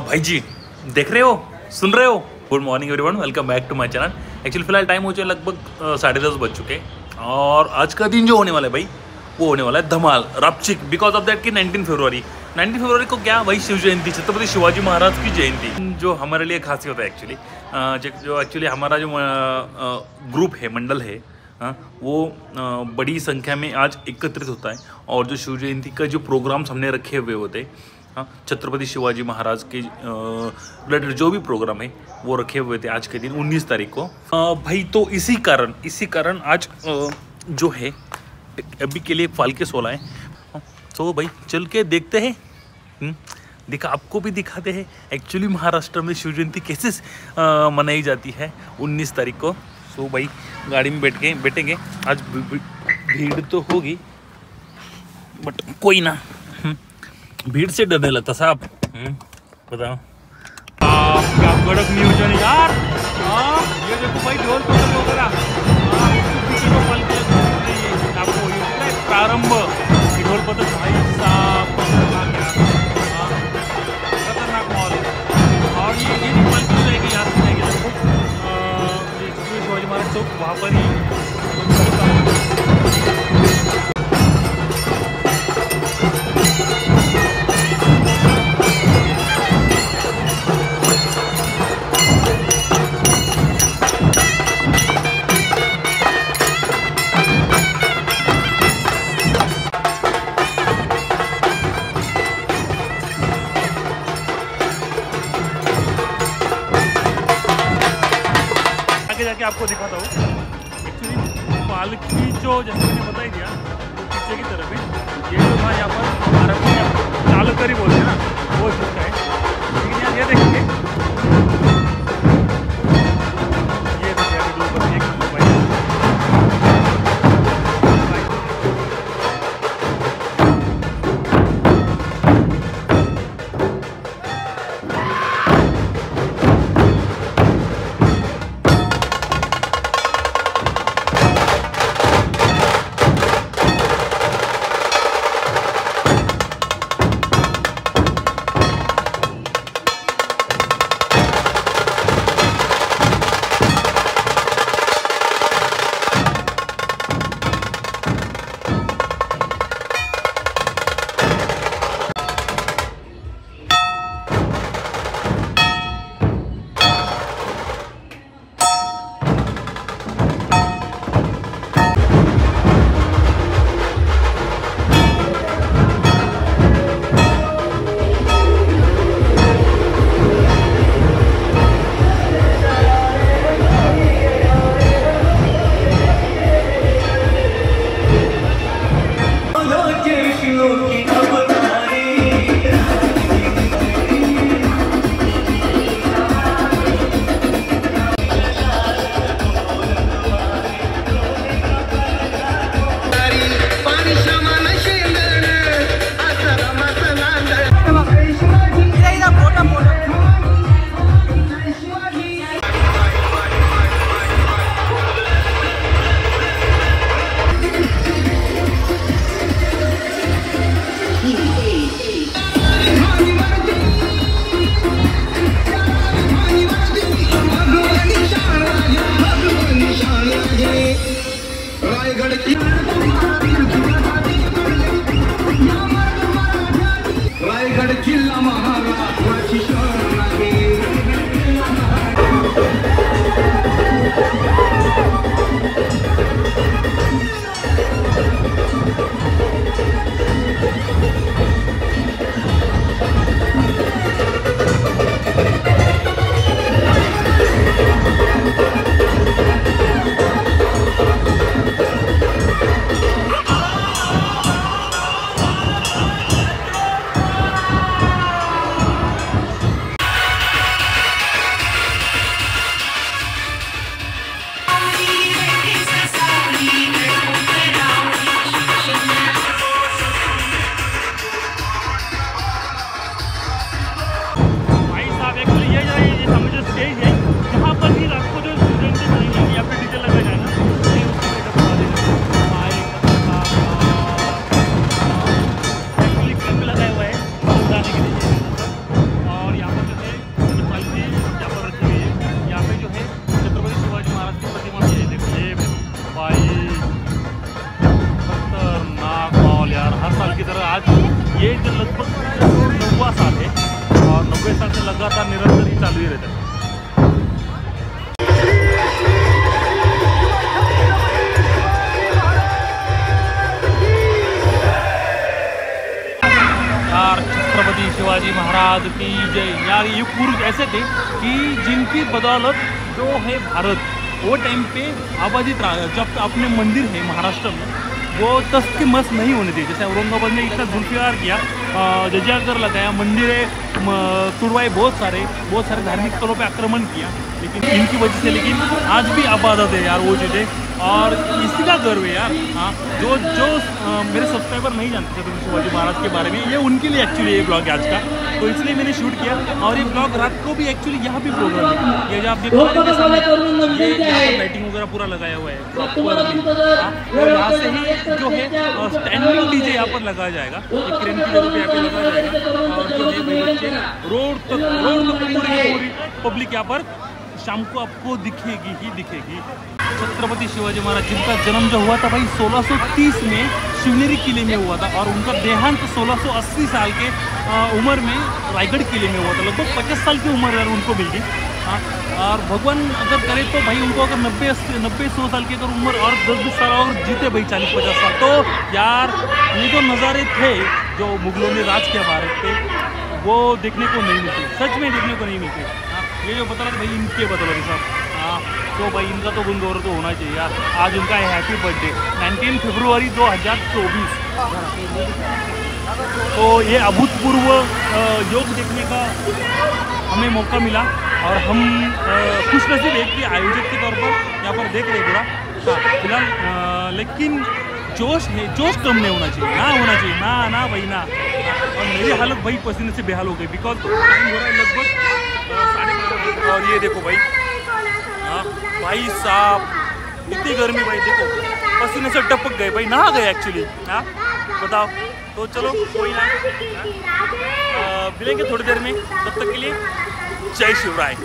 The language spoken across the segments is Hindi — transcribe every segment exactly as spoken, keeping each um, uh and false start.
भाई जी देख रहे हो, सुन रहे हो? Good morning everyone, welcome back to my channel. Actually फिलहाल टाइम हो चुके लगभग साढ़े दस बज चुके और आज का दिन जो होने वाला है भाई वो होने वाला है धमाल रपचिक। बिकॉज ऑफ दैट कि नाइनटीन फरवरी नाइनटीन फरवरी को क्या भाई शिव जयंती, छत्रपति शिवाजी महाराज की जयंती, जो हमारे लिए खास होता है एक्चुअली। जो एक्चुअली हमारा जो ग्रुप है, मंडल है, हाँ, वो बड़ी संख्या में आज एकत्रित होता है और जो शिव जयंती का जो प्रोग्राम्स हमने रखे हुए होते हैं, हाँ, छत्रपति शिवाजी महाराज के रिलेटेड जो भी प्रोग्राम है वो रखे हुए थे आज के दिन उन्नीस तारीख को। आ, भाई तो इसी कारण इसी कारण आज आ, जो है अभी के लिए फाल्के सोला है। तो भाई चल के देखते हैं, दिखा आपको भी दिखाते हैं एक्चुअली महाराष्ट्र में शिव जयंती कैसे मनाई जाती है उन्नीस तारीख को। सो भाई गाड़ी में बैठ के बैठेंगे। आज भीड़ तो होगी बट कोई ना, भीड़ से डरने लगता साहब। बताओ क्या कड़क नियोजन है यार। हाँ ये देखो भाई ढोल पतंग वगैरह, आपको प्रारंभ ढोल पतंग भाई साहब खतरनाक माहौल। और ये ये पलटी रहेगी यहाँ से जाएगी शिवाजी महाराज चौक, वहाँ पर ही जाके आपको दिखाता हूँ। एक्चुअली पालकी जो जैसे मैंने बता ही दिया पीछे की तरफ है, ये जो था यहाँ पर भारत में चालकरी बोलते हैं ना, वो चीज़ का है। लेकिन यार ये देखेंगे, ये देखिए अभी दो पर एक नंबर भाई। लगातार निरंतर ही चालू ही रहता है। यार छत्रपति शिवाजी महाराज की जय। यार ये पुरुष ऐसे थे कि जिनकी बदौलत जो है भारत वो टाइम पे आबादी जब अपने मंदिर है महाराष्ट्र में वो तस के मस नहीं होने थे। जैसे औरंगाबाद ने इतना जुल्फिकार किया, जजाकर लगाया, मंदिरें तुड़वाए, बहुत सारे बहुत सारे धार्मिक स्थलों पे आक्रमण किया, लेकिन इनकी वजह से लेकिन आज भी आबाद है यार वो चीज़ें। और इसी का गर्व है यार। हाँ, जो जो आ, मेरे सब्सक्राइबर नहीं जानते थे शिवाजी महाराज के बारे में, ये उनके लिए एक्चुअली ये ब्लॉग है आज का, तो इसलिए मैंने शूट किया। और ये ब्लॉग रात को भी एक्चुअली यहाँ भी प्रोग्राम है, ये जो आप देख रहे हैं लाइटिंग वगैरह पूरा लगाया हुआ है प्रॉपर। और यहाँ से ही जो है स्टैंडिंग डीजे यहाँ पर लगाया जाएगा, एक क्रेन की जगह पे यहाँ पे लगाया जाएगा। और जो है बच्चे रोड तक रोड तक पूरी पूरी पब्लिक यहाँ पर शाम को आपको दिखेगी ही दिखेगी। छत्रपति शिवाजी महाराज जिनका जन्म जो हुआ था भाई सोलह सौ तीस में शिवनेरी किले में हुआ था, और उनका देहांत सोलह सौ अस्सी साल के उम्र में रायगढ़ किले में हुआ था। लगभग पचास साल की उम्र यार उनको मिल गई। हाँ, और भगवान अगर करे तो भाई उनको अगर नब्बे नब्बे सौ साल की अगर उम्र और दस बीस साल और जीते भाई चालीस पचास साल, तो यार ये जो नज़ारे थे जो मुगलों ने राज किया भारत पे वो देखने को नहीं मिलते, सच में देखने को नहीं मिलते। ये जो बता रहा भाई इनके बदौलत साहब। हाँ, तो भाई इनका तो गुणगौरव तो होना चाहिए यार। आज उनका है हैप्पी बर्थडे नाइनटीन फरवरी दो हज़ार चौबीस। तो ये अभूतपूर्व योग देखने का हमें मौका मिला, और हम खुशनसीब है कि आयोजक के तौर पर यहाँ पर देख रहे पूरा। हाँ, फिलहाल लेकिन जोश है, जोश कम नहीं होना चाहिए, ना होना चाहिए, ना ना भाई ना। और मेरी हालत भाई पसीने से बेहाल हो गई, बिकॉज टाइम हो रहा है लगभग साढ़े बारह। और ये देखो भाई, हाँ भाई साहब इतनी गर्मी भाई, देखो पसीने से टपक गए भाई, नहा गए एक्चुअली। हाँ बताओ, तो चलो कोई ना, मिलेंगे थोड़ी देर में, तब तक के लिए जय शिवराय।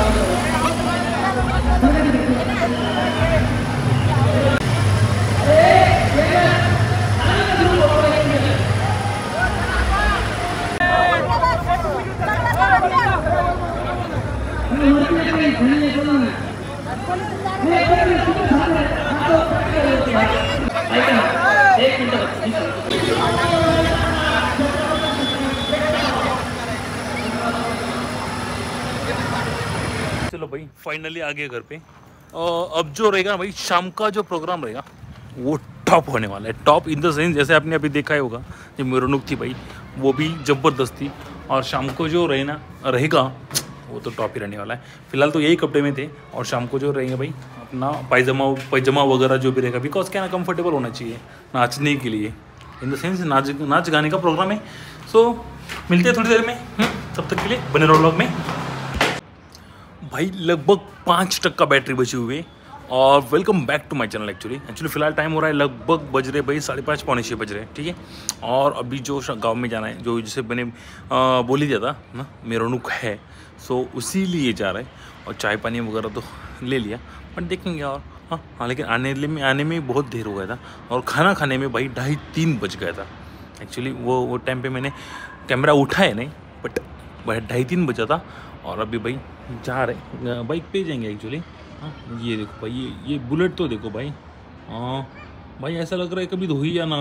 चलो भाई फाइनली आ गए घर पे। अब जो रहेगा भाई शाम का जो प्रोग्राम रहेगा वो टॉप होने वाला है। टॉप इन द सेंस जैसे आपने अभी देखा ही होगा जो मेरनुक थी भाई वो भी जबरदस्त थी, और शाम को जो रहना रहेगा वो तो टॉप ही रहने वाला है। फिलहाल तो यही कपड़े में थे, और शाम को जो रहेंगे भाई अपना पायजामा पैजामा वगैरह जो भी रहेगा, बिकॉज क्या ना कंफर्टेबल होना चाहिए नाचने के लिए, इन द सेंस नाच नाच गाने का प्रोग्राम है। सो मिलते हैं थोड़ी देर में, तब तक के लिए बने रहो व्लॉग में। भाई लगभग पाँच टक्का बैटरी बची हुई है, और welcome back to my channel. Actually actually फिलहाल टाइम हो रहा है लगभग बज रहे भाई साढ़े पाँच पौने छः बज रहे हैं, ठीक है। और अभी जो गांव में जाना है, जो जिसे मैंने बोल ही दिया था ना मेरनुक है, सो उसी लिए जा रहा है। और चाय पानी वगैरह तो ले लिया, बट देखेंगे। और हाँ हाँ लेकिन आने में आने में बहुत देर हो गया था, और खाना खाने में भाई ढाई तीन बज गया था। एक्चुअली वो वो टाइम पे मैंने कैमरा उठाया नहीं, बट भाई ढाई तीन बजा था। और अभी भाई जा रहे बाइक पे जाएंगे एक्चुअली। हाँ ये देखो भाई, ये ये बुलेट तो देखो भाई। हाँ भाई ऐसा लग रहा है कभी धोई या ना।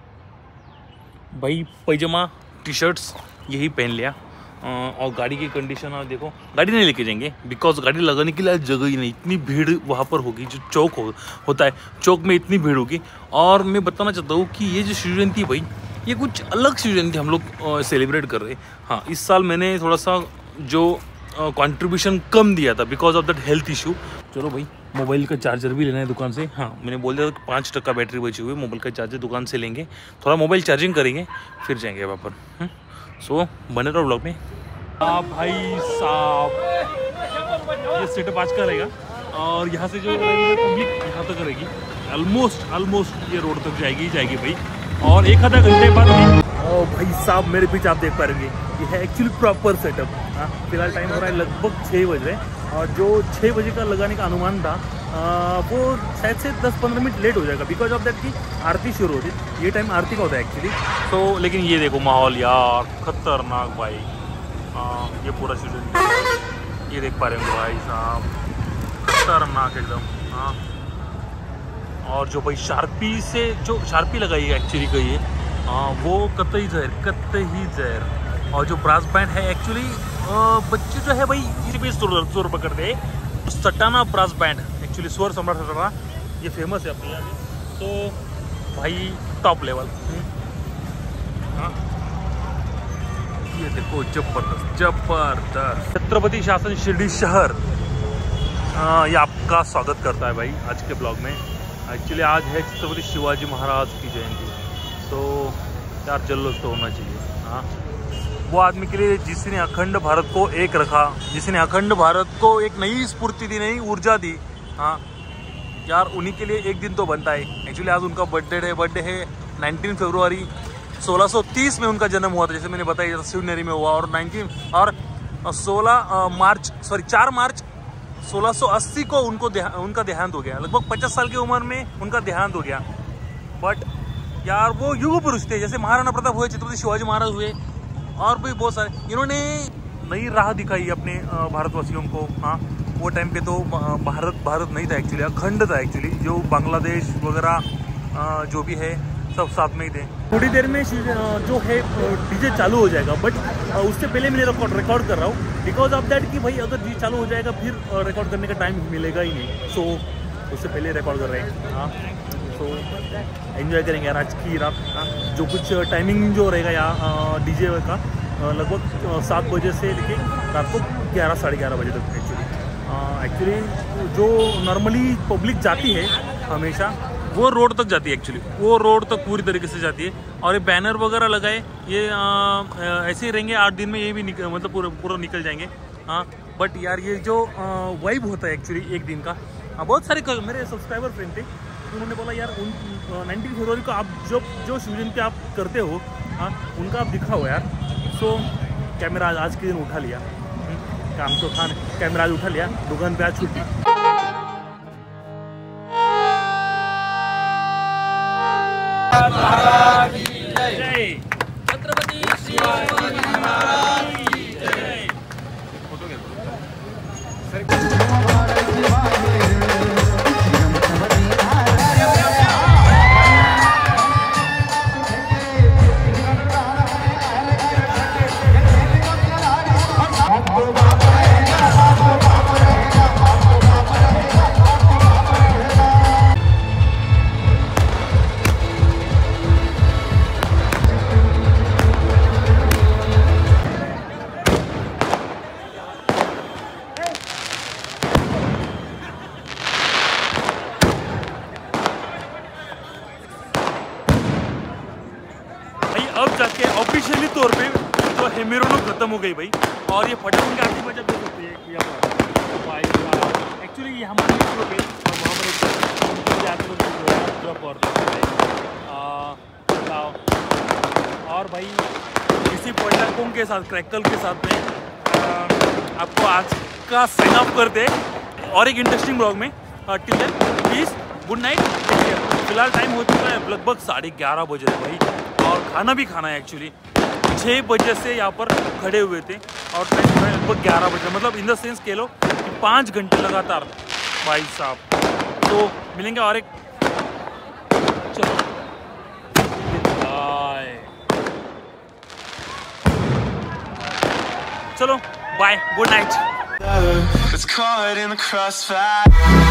भाई पैजामा टी शर्ट्स यही पहन लिया, और गाड़ी की कंडीशन आप देखो। गाड़ी नहीं लेके जाएंगे बिकॉज गाड़ी लगाने के लिए जगह ही नहीं, इतनी भीड़ वहाँ पर होगी। जो चौक हो, होता है चौक में इतनी भीड़ होगी। और मैं बताना चाहता हूँ कि ये जो शिव जयंती भाई ये कुछ अलग शिव जयंती हम लोग सेलिब्रेट कर रहे हैं। हाँ इस साल मैंने थोड़ा सा जो कंट्रीब्यूशन कम दिया था because of that health issue. चलो भाई मोबाइल का चार्जर भी लेना है दुकान से। हाँ मैंने बोल दिया था पाँच टक्का बैटरी बची हुई, मोबाइल का चार्जर दुकान से लेंगे, थोड़ा मोबाइल चार्जिंग करेंगे, फिर जाएंगे वहाँ पर। सो बने रहो ब्लॉग में। हाँ भाई साहब ये सेटअप आज का रहेगा, और यहाँ से जो पब्लिक यहाँ तक रहेगी, ऑलमोस्ट ऑलमोस्ट ये रोड तक जाएगी जाएगी भाई। और एक आधा घंटे बाद ओ भाई साहब मेरे पीछे आप देख पा रहे ये है एक्चुअली प्रॉपर सेटअप। हाँ फिलहाल टाइम हो रहा है लगभग छः बज रहे, और जो छः बजे का लगाने का अनुमान था आ, वो शायद से दस पंद्रह मिनट लेट हो जाएगा बिकॉज ऑफ दैट की आरती शुरू होती है। ये टाइम आरती का होता है एक्चुअली। तो लेकिन ये देखो माहौल यार खतरनाक भाई। हाँ, ये पूरा सीजन ये देख पा रहे होंगे भाई साहब, खतरनाक एकदम। हाँ, और जो भाई शार्पी से जो शार्पी लगाई है एक्चुअली का ये, हाँ वो कतई जहर कतई जहर। और जो ब्रास बैंड है एक्चुअली बच्चे जो है भाई इसी पे सुर सुर पकड़ते हैं। सटाना ब्रास बैंड एक्चुअली स्वर सम्राट सटाना ये फेमस है अपने यहाँ, तो भाई टॉप लेवल। हाँ, ये देखो जबरदस्त जबरदस्त। छत्रपति शासन शिरडी शहर ये आपका स्वागत करता है भाई आज के ब्लॉग में। एक्चुअली आज है छत्रपति शिवाजी महाराज की जयंती, तो यार जल्लोष तो होना चाहिए। हाँ, वो आदमी के लिए जिसने अखंड भारत को एक रखा, जिसने अखंड भारत को एक नई स्फूर्ति दी, नई ऊर्जा दी। हाँ यार, उन्हीं के लिए एक दिन तो बनता है। एक्चुअली आज उनका बर्थडे है बर्थडे है नाइनटीन फरवरी सोलह सौ तीस में उनका जन्म हुआ था, जैसे मैंने बताया शिवनेरी में हुआ। और नाइनटीन और सोलह मार्च सॉरी चार मार्च सोलह सौ अस्सी को उनको देहा, उनका देहांत हो गया। लगभग पचास साल की उम्र में उनका देहांत हो गया। बट यार वो युग पुरुष थे, जैसे महाराणा प्रताप हुए, छत्रपति शिवाजी महाराज हुए, और भी बहुत सारे। इन्होंने नई राह दिखाई अपने भारतवासियों को। हाँ, वो टाइम पे तो भारत भारत नहीं था एक्चुअली, अखंड था एक्चुअली। जो बांग्लादेश वगैरह जो भी है सब साथ में ही थे। थोड़ी देर में जो है डीजे चालू हो जाएगा, बट उससे पहले मैं रिकॉर्ड रिकॉर्ड कर रहा हूँ बिकॉज ऑफ दैट कि भाई अगर डीजे चालू हो जाएगा फिर रिकॉर्ड करने का टाइम मिलेगा ही नहीं। सो so, उससे पहले रिकॉर्ड कर रहे हैं। हाँ, सो एंजॉय करेंगे यार आज की रात। हाँ, जो कुछ टाइमिंग जो रहेगा यहाँ डीजे का लगभग सात बजे से लेके रात को ग्यारह साढ़े ग्यारह बजे तक। एक्चुअली एक्चुअली जो नॉर्मली पब्लिक जाती है हमेशा वो रोड तक जाती है, एक्चुअली वो रोड तक पूरी तरीके से जाती है। और ये बैनर वगैरह लगाए ये आ, ऐसे ही रहेंगे आठ दिन में, ये भी निकल मतलब पूरा पूरा निकल जाएंगे। हाँ, बट यार ये जो वाइब होता है एक्चुअली एक दिन का। हाँ, बहुत सारे मेरे सब्सक्राइबर फ्रेंड थे, उन्होंने बोला यार उन नाइनटीन फरवरी को आप जो जो शिव जयंती आप करते हो, हाँ उनका आप दिखाओ यार। सो कैमरा आज के दिन उठा लिया, काम तो था, कैमरा आज उठा लिया, दुकान पे आज छुट्टी। जय छत्रपति शिवाजी महाराज की जय। फोटो क्या अब जाके ऑफिशियली तौर पे जो है मेरोनो खत्म हो गई भाई। और ये फटाफट के आगे बचा दे सकती है भाई। एक्चुअली ये हमारे मेट्रो पे और वहाँ पर और भाई इसी पटाखों के साथ क्रैकल के साथ में आ, आपको आज का साइन ऑफ करते हैं और एक इंटरेस्टिंग ब्लॉग में। Till then please good night. फिलहाल टाइम हो चुका है लगभग साढ़े ग्यारह बजे भाई, और खाना भी खाना है। एक्चुअली छः बजे से यहाँ पर खड़े हुए थे और टाइम लगभग ग्यारह बजे, मतलब इन द सेंस कह लो कि पाँच घंटे लगातार भाई साहब। तो मिलेंगे और एक, चलो बाय, चलो बाय, गुड नाइट।